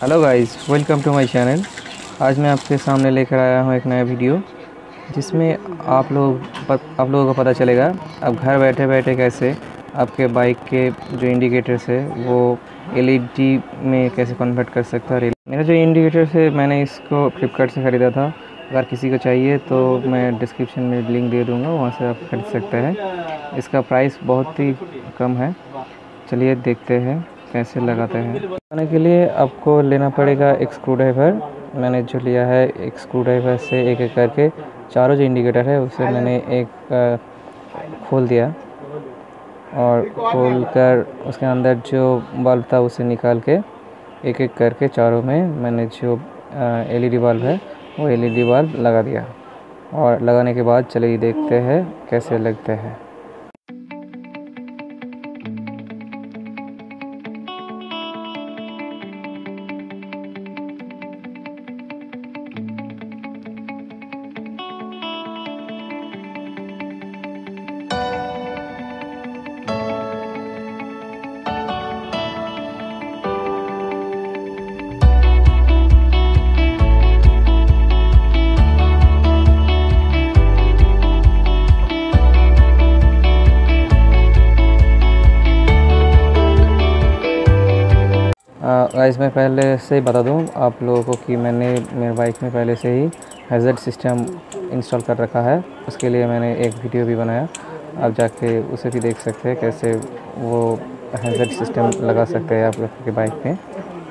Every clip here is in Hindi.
Hello guys, welcome to my channel. आज मैं आपके सामने लेकर आया हूँ एक नया वीडियो जिसमें आप लोगों को पता चलेगा आप घर बैठे बैठे कैसे आपके बाइक के जो इंडिकेटर्स है वो एलईडी में कैसे कन्वर्ट कर सकता है। मेरा जो इंडिकेटर्स है मैंने इसको फ्लिपकार्ट से ख़रीदा था। अगर किसी को चाहिए तो मैं डिस्क्रिप्शन में लिंक दे दूँगा, वहाँ से आप खरीद सकते हैं। इसका प्राइस बहुत ही कम है। चलिए देखते हैं कैसे लगाते हैं। लगाने के लिए आपको लेना पड़ेगा एक स्क्रू ड्राइवर। मैंने जो लिया है एक स्क्रू ड्राइवर से एक एक करके चारों जो इंडिकेटर है उसे मैंने एक खोल दिया और खोल कर उसके अंदर जो बल्ब था उसे निकाल के एक एक करके चारों में मैंने जो एलईडी बल्ब है वो एलईडी बल्ब लगा दिया। और लगाने के बाद चलिए देखते हैं कैसे लगते हैं। गाइस मैं पहले से ही बता दूं आप लोगों को कि मैंने मेरे बाइक में पहले से ही हैज़र्ड सिस्टम इंस्टॉल कर रखा है। उसके लिए मैंने एक वीडियो भी बनाया, आप जाके उसे भी देख सकते हैं कैसे वो हैज़र्ड सिस्टम लगा सकते हैं आप लोग के बाइक में।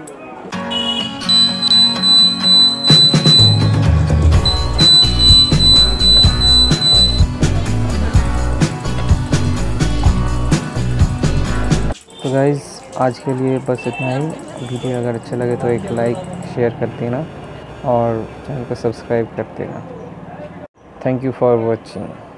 तो गाइस आज के लिए बस इतना ही। वीडियो अगर अच्छा लगे तो एक लाइक शेयर कर देना और चैनल को सब्सक्राइब कर देना। Thank you for watching.